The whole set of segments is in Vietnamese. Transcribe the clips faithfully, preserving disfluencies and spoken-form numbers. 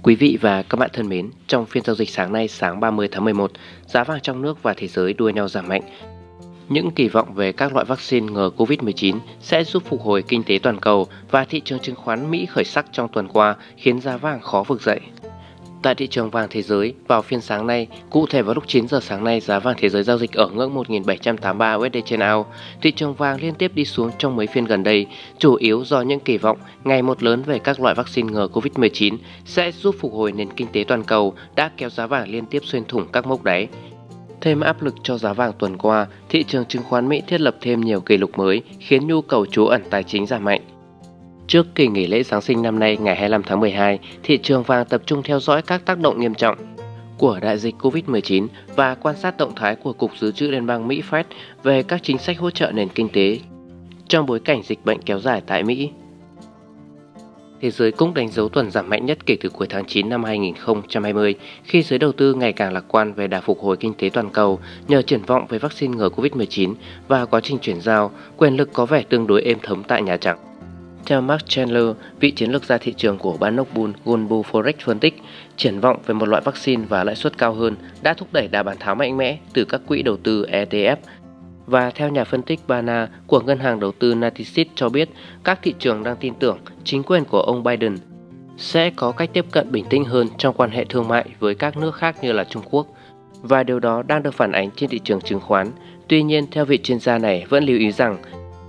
Quý vị và các bạn thân mến, trong phiên giao dịch sáng nay sáng ba mươi tháng mười một, giá vàng trong nước và thế giới đua nhau giảm mạnh. Những kỳ vọng về các loại vaccine ngừa Covid mười chín sẽ giúp phục hồi kinh tế toàn cầu và thị trường chứng khoán Mỹ khởi sắc trong tuần qua khiến giá vàng khó vực dậy. Tại thị trường vàng thế giới, vào phiên sáng nay, cụ thể vào lúc chín giờ sáng nay, giá vàng thế giới giao dịch ở ngưỡng một nghìn bảy trăm tám mươi ba đô la trên ounce. Thị trường vàng liên tiếp đi xuống trong mấy phiên gần đây, chủ yếu do những kỳ vọng ngày một lớn về các loại vaccine ngừa Covid mười chín sẽ giúp phục hồi nền kinh tế toàn cầu đã kéo giá vàng liên tiếp xuyên thủng các mốc đáy. Thêm áp lực cho giá vàng tuần qua, thị trường chứng khoán Mỹ thiết lập thêm nhiều kỷ lục mới, khiến nhu cầu trú ẩn tài chính giảm mạnh. Trước kỳ nghỉ lễ Giáng sinh năm nay ngày hai mươi lăm tháng mười hai, thị trường vàng tập trung theo dõi các tác động nghiêm trọng của đại dịch Covid mười chín và quan sát động thái của Cục Dự trữ Liên bang Mỹ Fed về các chính sách hỗ trợ nền kinh tế trong bối cảnh dịch bệnh kéo dài tại Mỹ. Thế giới cũng đánh dấu tuần giảm mạnh nhất kể từ cuối tháng chín năm hai nghìn không trăm hai mươi, khi giới đầu tư ngày càng lạc quan về đà phục hồi kinh tế toàn cầu nhờ triển vọng về vaccine ngừa Covid mười chín và quá trình chuyển giao, quyền lực có vẻ tương đối êm thấm tại Nhà Trắng. Theo Mark Chandler, vị chiến lược gia thị trường của ban ốc Bull Goldman Forex phân tích, triển vọng về một loại vaccine và lãi suất cao hơn đã thúc đẩy đà bán tháo mạnh mẽ từ các quỹ đầu tư E T F. Và theo nhà phân tích Bana của ngân hàng đầu tư Natixis cho biết, các thị trường đang tin tưởng chính quyền của ông Biden sẽ có cách tiếp cận bình tĩnh hơn trong quan hệ thương mại với các nước khác như là Trung Quốc. Và điều đó đang được phản ánh trên thị trường chứng khoán. Tuy nhiên, theo vị chuyên gia này vẫn lưu ý rằng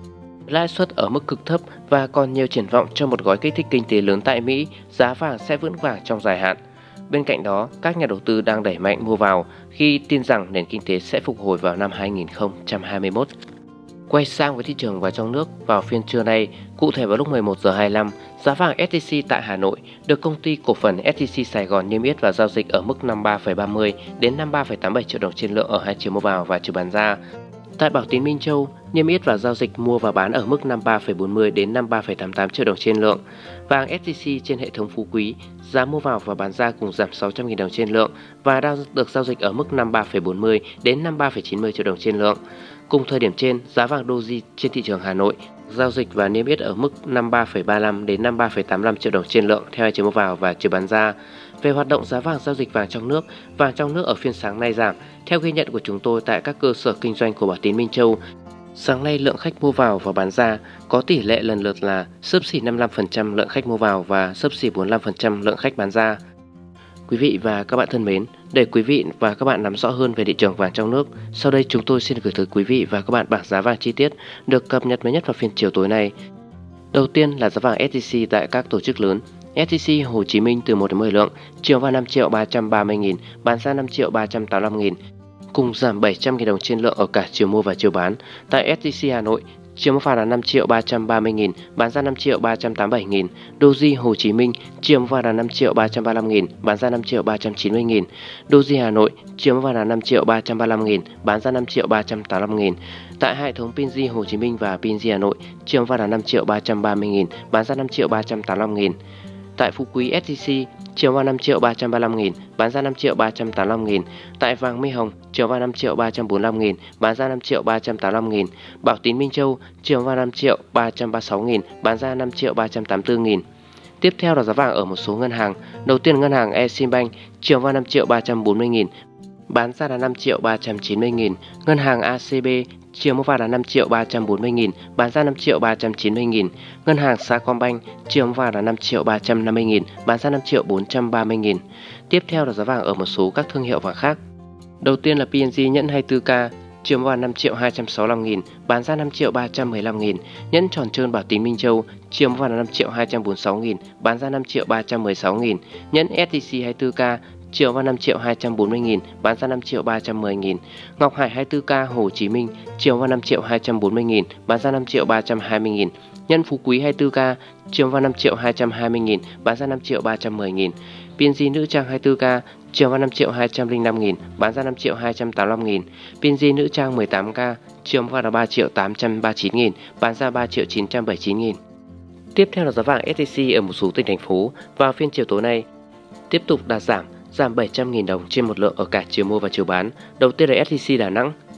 lãi suất ở mức cực thấp và còn nhiều triển vọng cho một gói kích thích kinh tế lớn tại Mỹ, giá vàng sẽ vững vàng trong dài hạn. Bên cạnh đó, các nhà đầu tư đang đẩy mạnh mua vào khi tin rằng nền kinh tế sẽ phục hồi vào năm hai nghìn không trăm hai mươi mốt. Quay sang với thị trường vàng trong nước, vào phiên trưa nay, cụ thể vào lúc mười một giờ hai mươi lăm, giá vàng ét gi xê tại Hà Nội được công ty cổ phần ét gi xê Sài Gòn niêm yết và giao dịch ở mức năm mươi ba phẩy ba mươi đến năm mươi ba phẩy tám mươi bảy triệu đồng trên lượng ở hai chiều mua vào và chiều bán ra. Tại Bảo Tín Minh Châu, niêm yết và giao dịch mua và bán ở mức năm mươi ba phẩy bốn mươi đến năm mươi ba phẩy tám mươi tám triệu đồng trên lượng. Vàng ét gi xê trên hệ thống Phú Quý, giá mua vào và bán ra cùng giảm sáu trăm nghìn đồng trên lượng và đang được giao dịch ở mức năm mươi ba phẩy bốn mươi đến năm mươi ba phẩy chín mươi triệu đồng trên lượng. Cùng thời điểm trên, giá vàng Doji trên thị trường Hà Nội giao dịch và niêm yết ở mức năm mươi ba phẩy ba mươi lăm đến năm mươi ba phẩy tám mươi lăm triệu đồng trên lượng theo hai chiều mua vào và chiều bán ra. Về hoạt động giá vàng giao dịch vàng trong nước, vàng trong nước ở phiên sáng nay giảm. Theo ghi nhận của chúng tôi tại các cơ sở kinh doanh của Bảo Tín Minh Châu, sáng nay lượng khách mua vào và bán ra có tỷ lệ lần lượt là xấp xỉ năm mươi lăm phần trăm lượng khách mua vào và xấp xỉ bốn mươi lăm phần trăm lượng khách bán ra. Quý vị và các bạn thân mến, để quý vị và các bạn nắm rõ hơn về thị trường vàng trong nước, sau đây chúng tôi xin gửi tới quý vị và các bạn bảng giá vàng chi tiết được cập nhật mới nhất vào phiên chiều tối nay. Đầu tiên là giá vàng ét gi xê tại các tổ chức lớn. ét gi xê Hồ Chí Minh từ một đến mười lượng, chiều vào năm triệu ba trăm ba mươi nghìn, bán ra năm triệu ba trăm tám mươi lăm nghìn, cùng giảm bảy trăm nghìn đồng trên lượng ở cả chiều mua và chiều bán. Tại ét gi xê Hà Nội, chiều mua vào là năm triệu ba trăm ba mươi nghìn, bán ra năm triệu ba trăm tám mươi bảy nghìn. Doji Hồ Chí Minh, chiều mua vào là năm triệu ba trăm ba mươi lăm nghìn, bán ra năm triệu ba trăm chín mươi nghìn. Doji Hà Nội, chiều mua vào là năm triệu ba trăm ba mươi lăm nghìn, bán ra năm triệu ba trăm tám mươi lăm nghìn. Tại hệ thống Pinji Hồ Chí Minh và Pinji Hà Nội, chiều mua vào là năm triệu ba trăm ba mươi nghìn, bán ra năm triệu ba trăm tám mươi lăm nghìn. Tại Phú Quý ét gi xê, chiều vào năm triệu ba trăm ba mươi lăm nghìn, bán ra năm triệu ba trăm tám mươi lăm nghìn. Tại vàng Mi Hồng, chiều vào năm triệu ba trăm bốn mươi lăm nghìn, bán ra năm triệu ba trăm tám mươi lăm nghìn. Bảo Tín Minh Châu, chiều vào năm triệu ba trăm ba mươi sáu nghìn, bán ra năm triệu ba trăm tám mươi tư nghìn. Tiếp theo là giá vàng ở một số ngân hàng. Đầu tiên ngân hàng Eximbank, chiều vào năm triệu ba trăm bốn mươi nghìn, bán ra là năm triệu ba trăm chín mươi nghìn. Ngân hàng a xê bê, chiều mua vào là năm triệu ba trăm bốn mươi nghìn, bán ra năm triệu ba trăm chín mươi nghìn. Ngân hàng Sacombank, chiều mua vào là năm triệu ba trăm năm mươi nghìn, bán ra năm triệu bốn trăm ba mươi nghìn. Tiếp theo là giá vàng ở một số các thương hiệu vàng khác. Đầu tiên là pê en giê nhẫn hai mươi tư ca, chiều mua vào năm triệu hai trăm sáu mươi lăm nghìn, bán ra năm triệu ba trăm mười lăm nghìn. Nhẫn tròn trơn Bảo Tín Minh Châu, chiều mua vào là năm triệu hai trăm bốn mươi sáu nghìn, bán ra năm triệu ba trăm mười sáu nghìn. Nhẫn ét gi xê hai mươi tư ca, chiều vào năm triệu hai trăm bốn mươi nghìn, bán ra năm triệu ba trăm mười nghìn. Ngọc Hải hai mươi tư ca Hồ Chí Minh, chiều vào năm triệu hai trăm bốn mươi nghìn, bán ra năm triệu ba trăm hai mươi nghìn. Nhân Phú Quý hai mươi tư ca, chiều vào năm triệu hai trăm hai mươi nghìn, bán ra năm triệu ba trăm mười nghìn. pê en giê nữ trang hai mươi tư ca, chiều vào năm triệu hai trăm lẻ năm nghìn, bán ra năm triệu hai trăm tám mươi lăm nghìn. pê en giê nữ trang mười tám ca, chiều vào là ba triệu tám trăm ba mươi chín nghìn, bán ra ba triệu chín trăm bảy mươi chín nghìn. Tiếp theo là giá vàng ét gi xê ở một số tỉnh thành phố. Vào phiên chiều tối nay, tiếp tục đạt giảm, giảm bảy trăm nghìn đồng trên một lượng ở cả chiều mua và chiều bán. Đầu tiên là ét gi xê Đà Nẵng,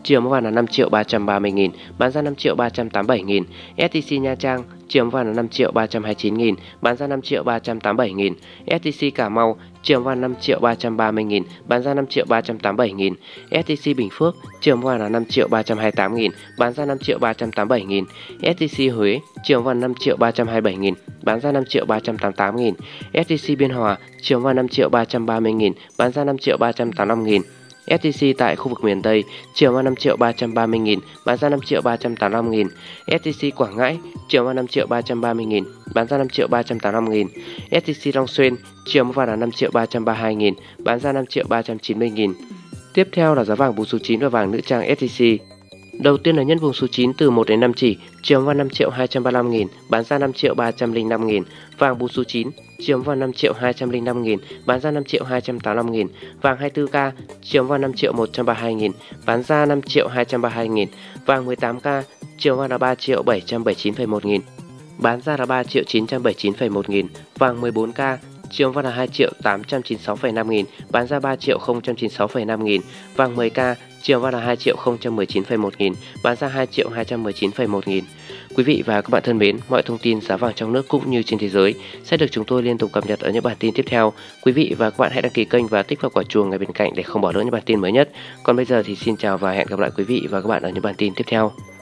chiều mua vào là năm triệu ba trăm ba mươi nghìn, bán ra năm triệu ba trăm tám mươi bảy nghìn. ét tê xê Nha Trang chiều mua vào là năm triệu ba trăm hai mươi chín nghìn, bán ra năm triệu ba trăm tám mươi bảy nghìn. ét tê xê Cà Mau chiều mua vào năm triệu ba trăm ba mươi nghìn, bán ra năm triệu ba trăm tám mươi bảy nghìn. ét tê xê Bình Phước chiều mua vào là năm triệu ba trăm hai mươi tám nghìn, bán ra năm triệu ba trăm tám mươi bảy nghìn. ét tê xê Huế chiều mua vào năm triệu ba trăm hai mươi bảy nghìn, bán ra năm triệu ba trăm tám mươi tám nghìn. ét tê xê Biên Hòa chiều mua vào năm triệu ba trăm ba mươi nghìn, bán ra năm triệu ba trăm tám mươi lăm nghìn. ét tê xê tại khu vực miền Tây chiều mua vào năm triệu ba trăm ba mươi nghìn, bán ra năm triệu ba trăm tám mươi lăm nghìn. ét tê xê Quảng Ngãi chiều mua vào năm triệu ba trăm ba mươi nghìn, bán ra năm triệu ba trăm tám mươi lăm nghìn. ét tê xê Long Xuyên chiều mua vào là năm triệu ba trăm ba mươi hai nghìn, bán ra năm triệu ba trăm chín mươi nghìn. Tiếp theo là giá vàng vùng số chín và vàng nữ trang ét tê xê. Đầu tiên là nhân vùng số chín từ một đến năm chỉ, chiều mua vào năm triệu hai trăm ba mươi lăm nghìn, bán ra năm triệu ba trăm lẻ năm nghìn. Vàng vùng số chín chiều mua vào năm triệu hai trăm lẻ năm nghìn, bán ra năm triệu hai trăm tám mươi lăm nghìn. Vàng hai mươi tư ca chiều mua vào năm triệu một trăm ba mươi hai nghìn, bán ra năm triệu hai trăm ba mươi hai nghìn. Vàng mười tám ca chiều mua vào là ba triệu bảy trăm bảy mươi chín phẩy một nghìn, bán ra là ba triệu chín trăm bảy mươi chín phẩy một nghìn. Vàng mười bốn ca chiều mua vào là hai triệu tám trăm chín mươi sáu phẩy năm nghìn, bán ra ba triệu không trăm chín mươi sáu phẩy năm nghìn. Vàng mười ca chiều vào là hai triệu không trăm mười chín phẩy một nghìn, bán ra hai triệu hai trăm mười chín phẩy một nghìn. Quý vị và các bạn thân mến, mọi thông tin giá vàng trong nước cũng như trên thế giới sẽ được chúng tôi liên tục cập nhật ở những bản tin tiếp theo. Quý vị và các bạn hãy đăng ký kênh và tích vào quả chuông ngay bên cạnh để không bỏ lỡ những bản tin mới nhất. Còn bây giờ thì xin chào và hẹn gặp lại quý vị và các bạn ở những bản tin tiếp theo.